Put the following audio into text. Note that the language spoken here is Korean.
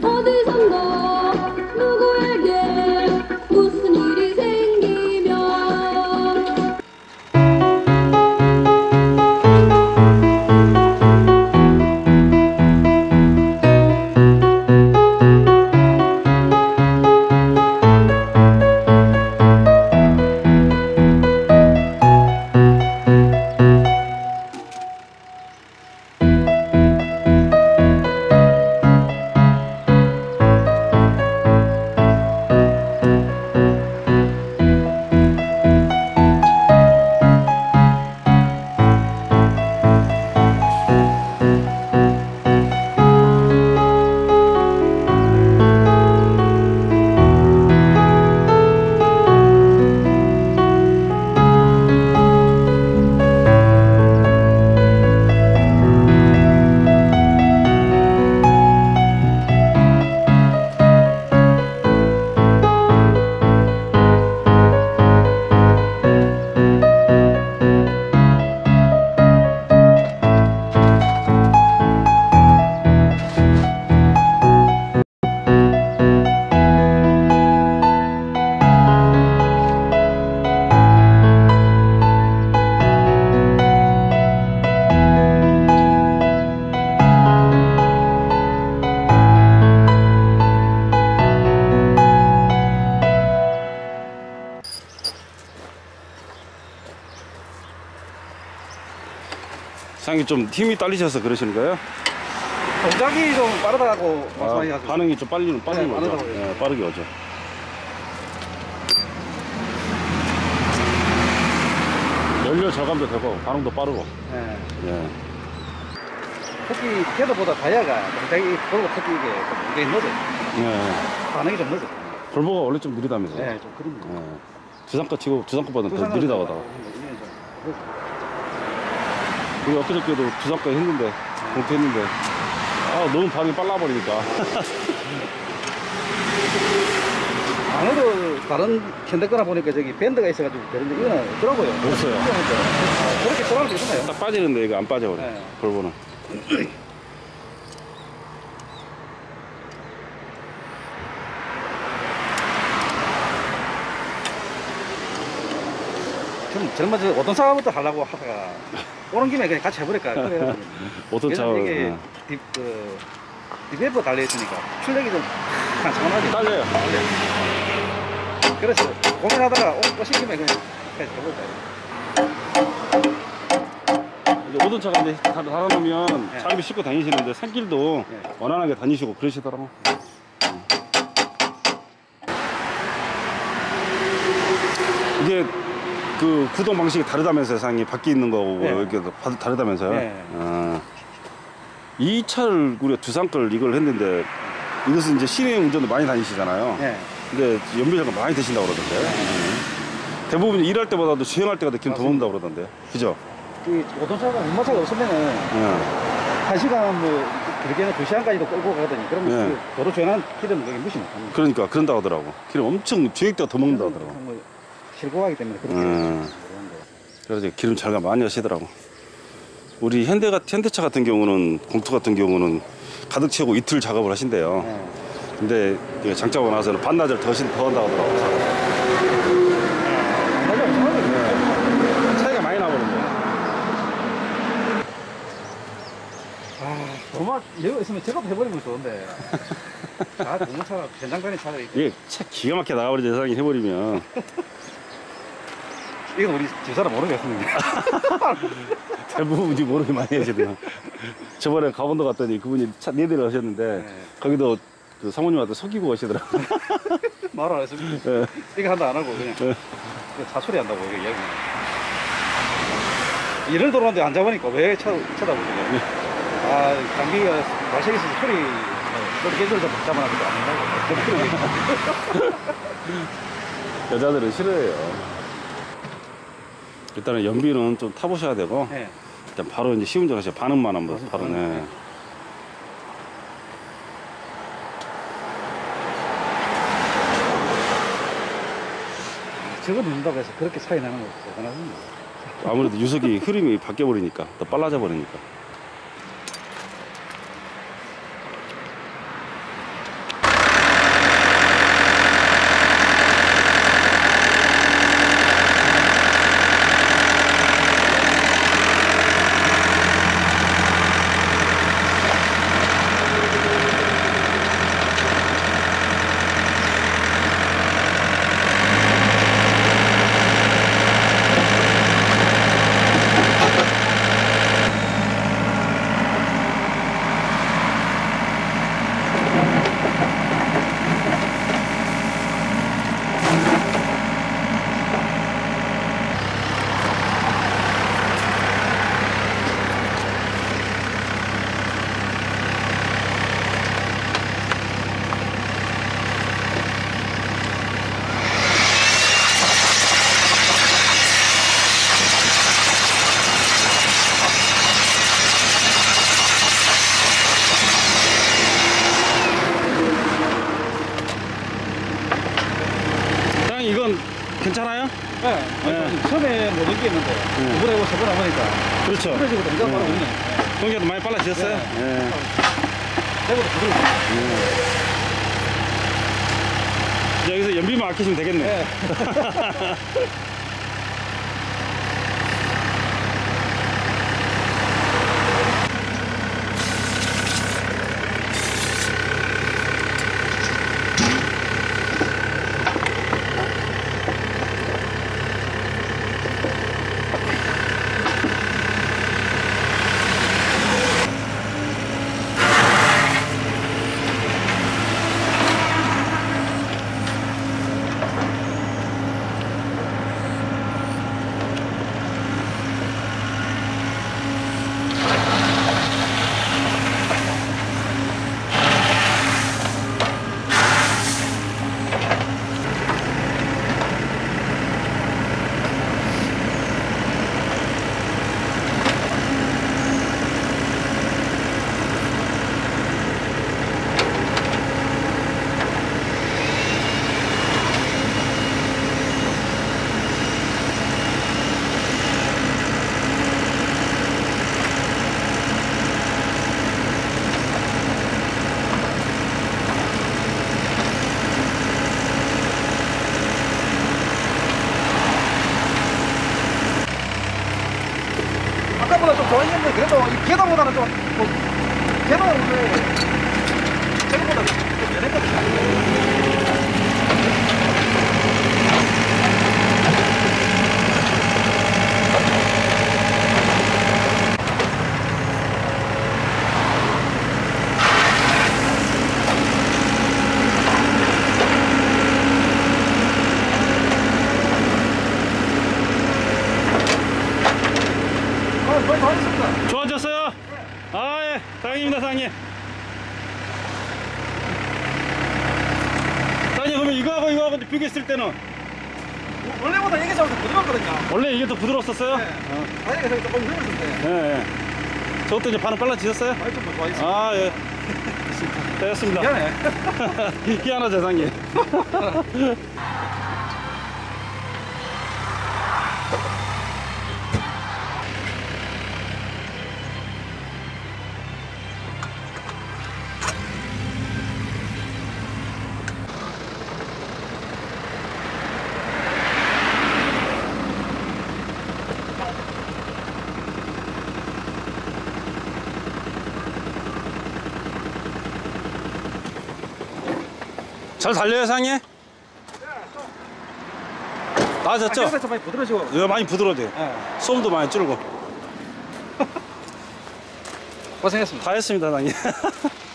어디선가 누구에게 무슨 일이 생기면 사장님 좀 힘이 딸리셔서 그러시는 거예요? 동작이 좀 빠르다고 말씀하셔가지고 반응이 좀 빨리 오죠. 빠르다고요. 네, 빠르게 오죠. 연료 절감도 되고 반응도 빠르고. 네. 네. 특히 걔들보다 다이아가 동작이 볼보 특히 이게 굉장히 늦어요. 네. 반응이 좀 늦어. 볼보가 원래 좀 느리다면서요? 네, 좀 그런 거. 네. 두산거 치고 두산거보다 더 느리다고 하다가. 우리 엊그저께도 두산거 했는데 공투했는데 너무 반응이 빨라버리니까. 아무래도 다른 캔들 거나 보니까 저기 밴드가 있어가지고 되는데 이거는 없더라고요. 없어요. 그렇게 들어갈 수 있나요? 딱 빠지는데 이거 안 빠져버려. 네. 볼보는. 좀 젊어서 오돈사부터 하려고 하다가 오는 김에 그냥 같이 해버릴까. 오돈차. 이게 디베이퍼 달려있으니까 출력이 좀 한참하지. 딸려요. 그래서 고민하다가 오신 김에 그냥 해볼까. 이제 오돈차가 이제 달아놓으면 네. 장비 싣고 다니시는데 산길도 네. 원활하게 다니시고 그러시더라고. 이게 그 구동 방식이 다르다면서요, 사장님. 밖에 있는 거고 네. 이렇게 다르다면서요. 네. 이 차를 우리가 두산 걸 이걸 했는데 이것은 이제 시내 운전도 많이 다니시잖아요. 네. 근데 연비장가 많이 드신다고 그러던데. 대부분 일할 때보다도 주행할 때가 더 기름 더 먹는다고 그러던데. 그죠? 이 오돈차가 운마차가 없으면은 한 시간 뭐 길게는 2시간까지도 끌고 가거든요. 그러면 네. 그 도로 주행한 기름은 되게 무시 못합니다. 그러니까 그런다고 하더라고. 기름 엄청 주행때가 더 먹는다고 하더라고. 뭐 실고 가기 때문에 그렇게 그래서 이제 기름 절감 많이 하시더라고. 우리 현대차 같은 경우는 공투 같은 경우는 가득 채우고 이틀 작업을 하신대요. 네. 근데 이게 장착하고 나서는 반나절 더 한다고 하더라고. 맞아, 엄청나게. 차이가 많이 나버린대. 정말 여기 있으면 작업 해버리면 좋은데. 운마차가 현장단위 차가 있고. 이게 차 기가 막히게 나가버리지, 세상에 해버리면. 이건 우리 집사람 모르겠습니다. 대부분 모르게 많이 하시더라고요. 저번에 강원도 갔더니 그분이 차 4대를 하셨는데 네. 거기도 그 사모님한테 속이고 오시더라고요. 말 안 했습니다. 네. 이거 한다 안 하고 그냥 차소리 한다고 이거 이야기. 일을 들어오는데 안 잡으니까 왜 쳐다보시냐. 장비가 발색이 있어서 소리 개조를 잡아놔도 안 된다고. 여자들은 싫어해요. 일단은 연비는 좀 타보셔야 되고 네. 일단 바로 이제 시운전 하셔야 반응만 한번 바로. 네. 저거 넣는다고 해서 그렇게 차이 나는 거 대단하습니다. 아무래도 유속이 흐름이 바뀌어 버리니까 더 빨라져 버리니까. 네. 처음에 못 느끼겠는데 두 번 해보고 세 번 해보니까 그렇죠. 부드러지고 동작 바로 오네. 동작도 많이 빨라지셨어요? 네. 내보다 부드러워. 이제 여기서 연비만 아끼시면 되겠네. 네. 아까보다 좀 좋아졌는데 그래도 이 계단보다는 좀 계단은 생각보다 좀 연했던 것 같아요. 거의 다 했습니다. 좋아졌어요? 아, 예. 다행입니다, 사장님. 사장님, 그러면 이거하고 비교했을 때는 원래보다 이게 좀 더 부드럽거든요. 원래 이게 더 부드러웠었어요? 네. 아니, 조금 힘들었는데. 예, 예. 저것도 이제 반응 빨라지셨어요? 많이 좀 좋아했어요. 아, 예. 됐습니다. 미안해. 희한하죠, 사장님. 잘 달려요, 사장님? 나아졌죠? 안에서 많이 부드러지고. 예, 많이 부드러워져요. 네. 소음도 많이 줄고. 고생했습니다. 다 했습니다, 사장님.